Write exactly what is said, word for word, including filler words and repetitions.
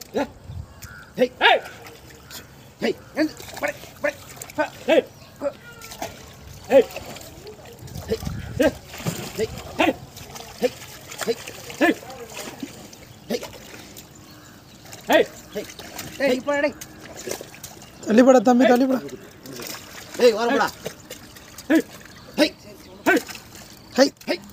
Hey, hey, hey, and pare, pare, hey, hey, hey, hey, hey, hey, hey, hey, hey, hey, hey, hey, pare, தள்ளி போடா தம்பி தள்ளி போடா. hey, வார போடா. Hey, hey, hey, hey, hey.